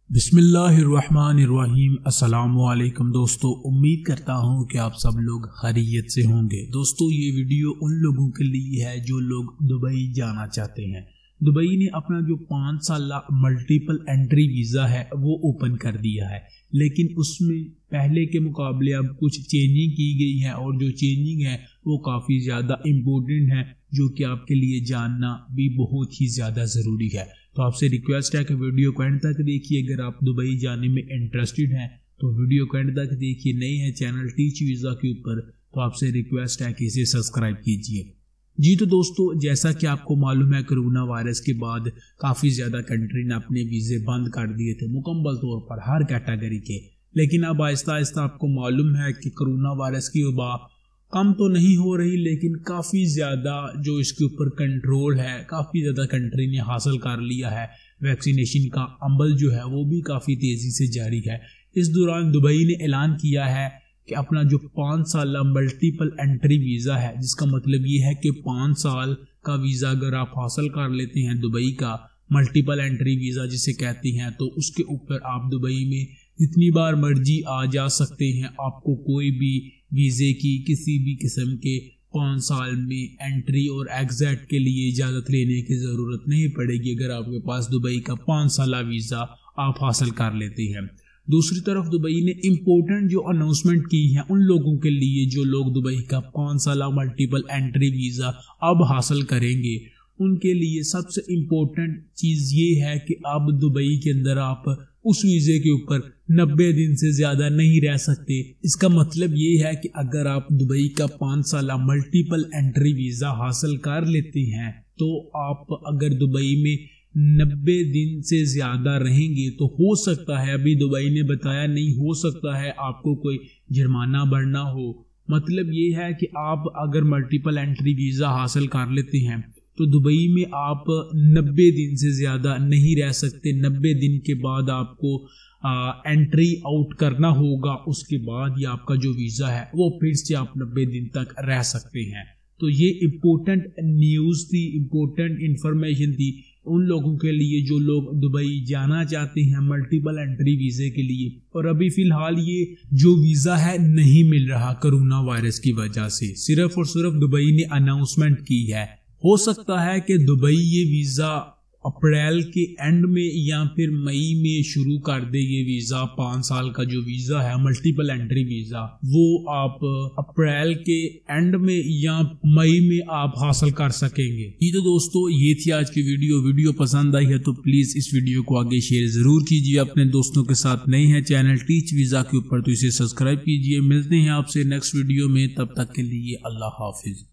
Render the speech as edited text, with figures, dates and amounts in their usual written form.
बिस्मिल्लाहिर्रहमानिर्रहीम। अस्सलामुअलैकुम दोस्तों, उम्मीद करता हूँ कि आप सब लोग खैरियत से होंगे। दोस्तों, ये वीडियो उन लोगों के लिए है जो लोग दुबई जाना चाहते हैं। दुबई ने अपना जो 5 साल मल्टीपल एंट्री वीज़ा है वो ओपन कर दिया है, लेकिन उसमें पहले के मुकाबले अब कुछ चेंजिंग की गई है और जो चेंजिंग है वो काफ़ी ज़्यादा इम्पोर्टेंट है, जो कि आपके लिए जानना भी बहुत ही ज़्यादा ज़रूरी है। तो आपसे रिक्वेस्ट है कि वीडियो को एंड तक देखिए। अगर आप दुबई जाने में इंटरेस्टेड हैं तो वीडियो को एंड तक देखिए। नए हैं चैनल टीच वीज़ा के ऊपर तो आपसे रिक्वेस्ट है कि इसे सब्सक्राइब कीजिए। जी तो दोस्तों, जैसा कि आपको मालूम है, कोरोना वायरस के बाद काफ़ी ज़्यादा कंट्री ने अपने वीज़े बंद कर दिए थे मुकम्मल तौर पर हर कैटेगरी के। लेकिन अब आहिस्ता आहिस्ता आपको मालूम है कि कोरोना वायरस की वबा कम तो नहीं हो रही, लेकिन काफ़ी ज़्यादा जो इसके ऊपर कंट्रोल है काफ़ी ज़्यादा कंट्री ने हासिल कर लिया है। वैक्सीनेशन का अमल जो है वो भी काफ़ी तेज़ी से जारी है। इस दौरान दुबई ने ऐलान किया है कि अपना जो 5 साल मल्टीपल एंट्री वीज़ा है, जिसका मतलब ये है कि 5 साल का वीज़ा अगर आप हासिल कर लेते हैं, दुबई का मल्टीपल एंट्री वीज़ा जिसे कहते हैं, तो उसके ऊपर आप दुबई में जितनी बार मर्जी आ जा सकते हैं। आपको कोई भी वीज़े की किसी भी किस्म के 5 साल में एंट्री और एग्जिट के लिए इजाज़त लेने की ज़रूरत नहीं पड़ेगी अगर आपके पास दुबई का 5 साल वीज़ा आप हासिल कर लेते हैं। दूसरी तरफ दुबई ने इम्पोर्टेंट जो अनाउंसमेंट की है उन लोगों के लिए जो लोग दुबई का 5 साल मल्टीपल एंट्री वीज़ा अब हासिल करेंगे, उनके लिए सबसे इम्पोर्टेंट चीज़ ये है कि अब दुबई के अंदर आप उस वीज़े के ऊपर 90 दिन से ज़्यादा नहीं रह सकते। इसका मतलब ये है कि अगर आप दुबई का 5 साल मल्टीपल एंट्री वीज़ा हासिल कर लेते हैं तो आप अगर दुबई में 90 दिन से ज़्यादा रहेंगे तो हो सकता है, अभी दुबई ने बताया नहीं, हो सकता है आपको कोई जुर्माना भरना हो। मतलब ये है कि आप अगर मल्टीपल एंट्री वीज़ा हासिल कर लेते हैं तो दुबई में आप 90 दिन से ज़्यादा नहीं रह सकते। 90 दिन के बाद आपको एंट्री आउट करना होगा। उसके बाद ही आपका जो वीज़ा है वो फिर से आप 90 दिन तक रह सकते हैं। तो ये इम्पोर्टेंट न्यूज़ थी, इम्पोर्टेंट इंफॉर्मेशन थी उन लोगों के लिए जो लोग दुबई जाना चाहते हैं मल्टीपल एंट्री वीज़े के लिए। और अभी फ़िलहाल ये जो वीज़ा है नहीं मिल रहा कोरोना वायरस की वजह से। सिर्फ और सिर्फ दुबई ने अनाउंसमेंट की है। हो सकता है कि दुबई ये वीज़ा अप्रैल के एंड में या फिर मई में शुरू कर दे। ये वीज़ा 5 साल का जो वीज़ा है मल्टीपल एंट्री वीज़ा, वो आप अप्रैल के एंड में या मई में आप हासिल कर सकेंगे। ये तो दोस्तों ये थी आज की वीडियो पसंद आई है तो प्लीज़ इस वीडियो को आगे शेयर ज़रूर कीजिए अपने दोस्तों के साथ। नए हैं चैनल टीच वीज़ा के ऊपर तो इसे सब्सक्राइब कीजिए। मिलते हैं आपसे नेक्स्ट वीडियो में, तब तक के लिए अल्लाह हाफिज़।